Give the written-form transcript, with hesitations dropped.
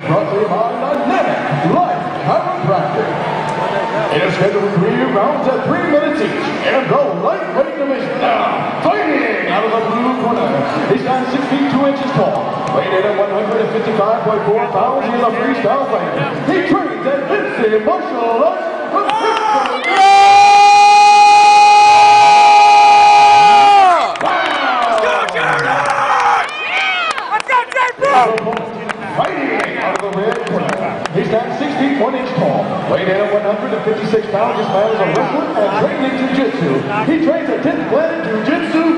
brought to you by Dynamic Life Chiropractic. It is scheduled 3 rounds at 3 minutes each in the lightweight division. Now, fighting out of the blue corner. He stands 6 feet 2 inches tall, weighed in at 155.4 pounds. He is a freestyle fighter. He trains at Vinci Martial Arts from Pittsburgh. Fighting out of the red corner. He stands 6 feet 1 inch tall, weighed in at 156 pounds. This man is a wrestler and trained in jiu-jitsu. He trains at 10th Planet Jiu-Jitsu